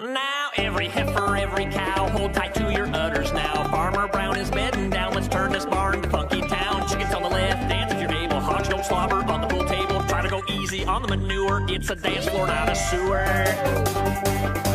Now every heifer, every cow, hold tight to your udders now. Farmer Brown is bedding down, let's turn this barn to funky town. Chickens on the left, dance if you're able. Hogs don't slobber on the pool table. Try to go easy on the manure, it's a dance floor, not a sewer.